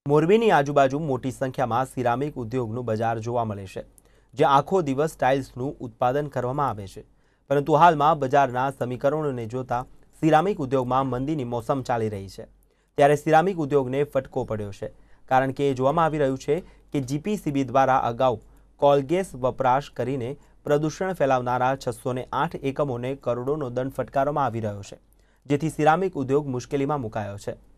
મોરબીની આજુબાજુ મોટી સંખ્યામાં સિરામિક ઉદ્યોગનું બજાર જોવા મળે છે, જે આખો દિવસ ટાઇલ્સનું ઉત્પાદન કરવામાં આવે છે. પરંતુ હાલમાં બજારના સમીકરણોને જોતા સિરામિક ઉદ્યોગમાં મંદીની મોસમ ચાલી રહી છે. ત્યારે સિરામિક ઉદ્યોગને ફટકો પડ્યો છે, કારણ કે જોવામાં આવી રહ્યું છે કે જીપીસીબી દ્વારા અગાઉ કોલગેસ વપરાશ કરીને પ્રદૂષણ ફેલાવનારા 608 એકમોને કરોડોનો દંડ ફટકારવામાં આવી રહ્યો છે, જેથી સિરામિક ઉદ્યોગ મુશ્કેલીમાં મુકાયો છે.